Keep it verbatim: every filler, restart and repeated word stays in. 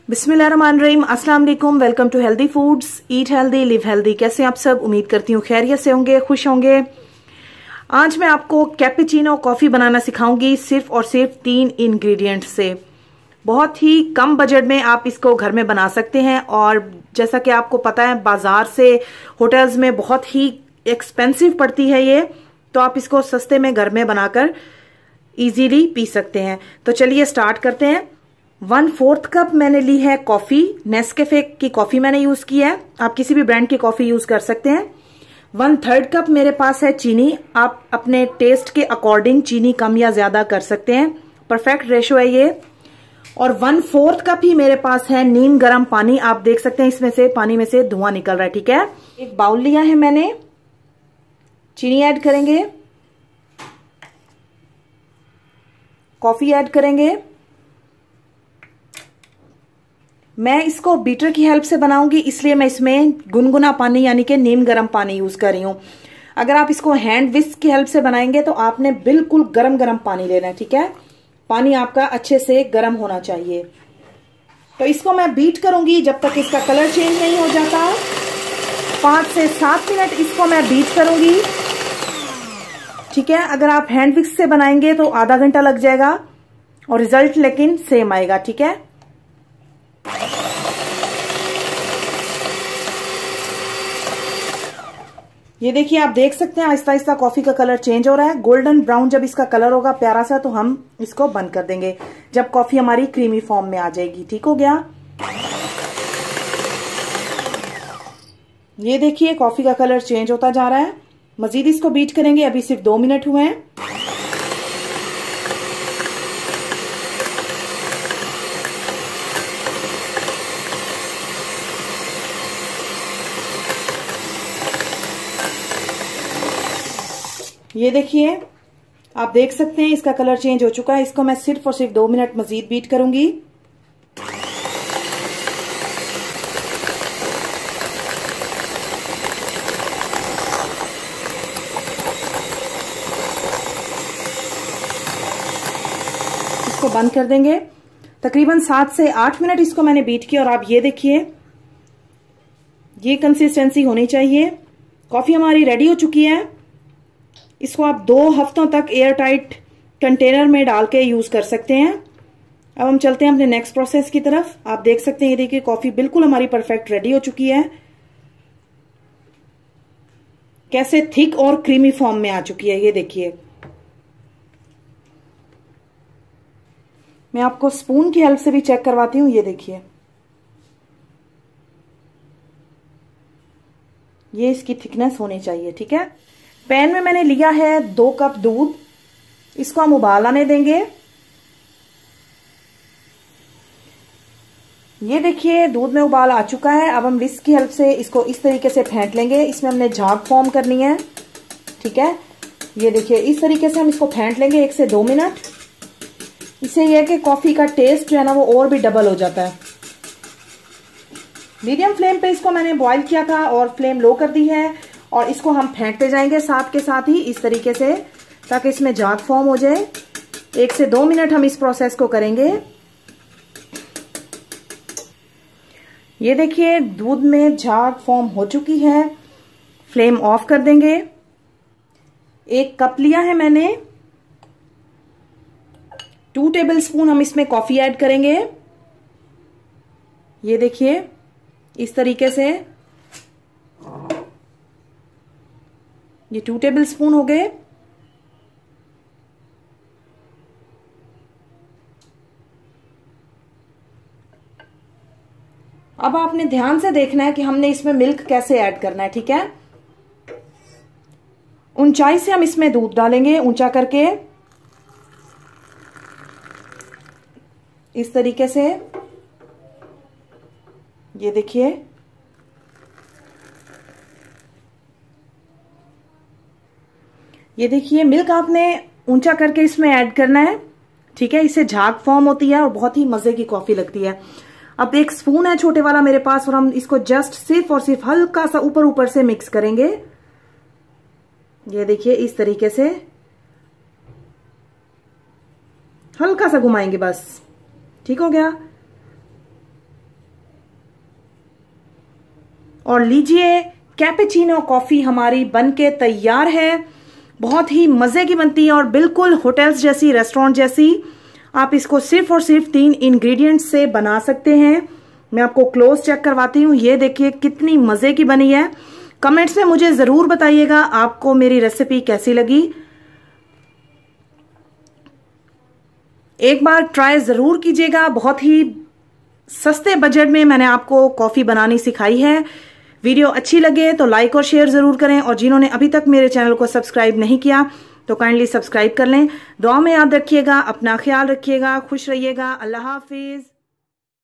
बिस्मिल्लाहिर्रहमानिर्रहीम, अस्सलाम वालेकुम। Welcome to healthy foods, eat healthy live healthy. कैसे आप सब? उम्मीद करती हूँ खैरियत से होंगे, खुश होंगे। आज मैं आपको कैपेचिनो कॉफी बनाना सिखाऊंगी सिर्फ और सिर्फ तीन इंग्रेडिएंट से। बहुत ही कम बजट में आप इसको घर में बना सकते हैं। और जैसा कि आपको पता है, बाजार से होटल्स में बहुत ही एक्सपेंसिव पड़ती है ये, तो आप इसको सस्ते में घर में बनाकर इजीली पी सकते हैं। तो चलिए स्टार्ट करते हैं। वन फोर्थ कप मैंने ली है कॉफी, नेस्कैफे की कॉफी मैंने यूज की है, आप किसी भी ब्रांड की कॉफी यूज कर सकते हैं। वन थर्ड कप मेरे पास है चीनी, आप अपने टेस्ट के अकॉर्डिंग चीनी कम या ज्यादा कर सकते हैं, परफेक्ट रेशो है ये। और वन फोर्थ कप ही मेरे पास है नीम गर्म पानी, आप देख सकते हैं इसमें से पानी में से धुआं निकल रहा है, ठीक है। एक बाउल लिया है मैंने, चीनी ऐड करेंगे, कॉफी ऐड करेंगे। मैं इसको बीटर की हेल्प से बनाऊंगी, इसलिए मैं इसमें गुनगुना पानी यानी कि नीम गर्म पानी यूज कर रही हूं। अगर आप इसको हैंड विस्क की हेल्प से बनाएंगे तो आपने बिल्कुल गरम गरम पानी लेना है, ठीक है। पानी आपका अच्छे से गर्म होना चाहिए। तो इसको मैं बीट करूंगी जब तक इसका कलर चेंज नहीं हो जाता। पांच से सात मिनट इसको मैं बीट करूंगी, ठीक है। अगर आप हैंड विस्क से बनाएंगे तो आधा घंटा लग जाएगा और रिजल्ट लेकिन सेम आएगा, ठीक है। ये देखिए, आप देख सकते हैं आहिस्ता आहिस्ता कॉफी का कलर चेंज हो रहा है, गोल्डन ब्राउन। जब इसका कलर होगा प्यारा सा तो हम इसको बंद कर देंगे, जब कॉफी हमारी क्रीमी फॉर्म में आ जाएगी। ठीक हो गया। ये देखिए कॉफी का कलर चेंज होता जा रहा है। मजीद इसको बीट करेंगे, अभी सिर्फ दो मिनट हुए हैं। ये देखिए, आप देख सकते हैं इसका कलर चेंज हो चुका है। इसको मैं सिर्फ और सिर्फ दो मिनट मजीद बीट करूंगी। इसको बंद कर देंगे। तकरीबन सात से आठ मिनट इसको मैंने बीट किया और आप ये देखिए, ये कंसिस्टेंसी होनी चाहिए। कॉफी हमारी रेडी हो चुकी है। इसको आप दो हफ्तों तक एयर टाइट कंटेनर में डाल के यूज कर सकते हैं। अब हम चलते हैं अपने नेक्स्ट प्रोसेस की तरफ। आप देख सकते हैं, ये देखिए कॉफी बिल्कुल हमारी परफेक्ट रेडी हो चुकी है। कैसे थिक और क्रीमी फॉर्म में आ चुकी है, ये देखिए। मैं आपको स्पून की हेल्प से भी चेक करवाती हूँ। ये देखिए, ये इसकी थिकनेस होनी चाहिए, ठीक है। पैन में मैंने लिया है दो कप दूध, इसको हम उबाल आने देंगे। ये देखिए दूध में उबाल आ चुका है। अब हम विस्क की हेल्प से इसको इस तरीके से फेंट लेंगे। इसमें हमने झाग फॉर्म करनी है, ठीक है। ये देखिए इस तरीके से हम इसको फेंट लेंगे एक से दो मिनट। इससे यह है कि कॉफी का टेस्ट जो है ना वो और भी डबल हो जाता है। मीडियम फ्लेम पे इसको मैंने बॉईल किया था और फ्लेम लो कर दी है। और इसको हम फेंटते जाएंगे साथ के साथ ही इस तरीके से, ताकि इसमें झाग फॉर्म हो जाए। एक से दो मिनट हम इस प्रोसेस को करेंगे। ये देखिए दूध में झाग फॉर्म हो चुकी है। फ्लेम ऑफ कर देंगे। एक कप लिया है मैंने, टू टेबल स्पून हम इसमें कॉफी ऐड करेंगे। ये देखिए इस तरीके से, ये टू टेबल स्पून हो गए। अब आपने ध्यान से देखना है कि हमने इसमें मिल्क कैसे ऐड करना है, ठीक है। ऊंचाई से हम इसमें दूध डालेंगे, ऊंचा करके इस तरीके से। ये देखिए, ये देखिए मिल्क आपने ऊंचा करके इसमें ऐड करना है, ठीक है। इससे झाग फॉर्म होती है और बहुत ही मजे की कॉफी लगती है। अब एक स्पून है छोटे वाला मेरे पास, और हम इसको जस्ट सिर्फ और सिर्फ हल्का सा ऊपर ऊपर से मिक्स करेंगे। ये देखिए इस तरीके से हल्का सा घुमाएंगे बस, ठीक हो गया। और लीजिए कैपेचिनो कॉफी हमारी बनके तैयार है। बहुत ही मजे की बनती है और बिल्कुल होटल्स जैसी, रेस्टोरेंट जैसी। आप इसको सिर्फ और सिर्फ तीन इंग्रेडिएंट्स से बना सकते हैं। मैं आपको क्लोज चेक करवाती हूँ। ये देखिए कितनी मजे की बनी है। कमेंट्स में मुझे जरूर बताइएगा आपको मेरी रेसिपी कैसी लगी। एक बार ट्राई जरूर कीजिएगा। बहुत ही सस्ते बजट में मैंने आपको कॉफी बनानी सिखाई है। वीडियो अच्छी लगे तो लाइक और शेयर जरूर करें, और जिन्होंने अभी तक मेरे चैनल को सब्सक्राइब नहीं किया तो काइंडली सब्सक्राइब कर लें। दुआ में याद रखिएगा, अपना ख्याल रखिएगा, खुश रहिएगा। अल्लाह हाफिज।